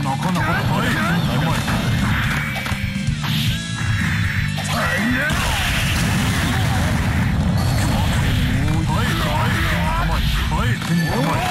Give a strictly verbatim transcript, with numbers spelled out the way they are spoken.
かなかはい、うまい。はいはい、うまいはい、うまい。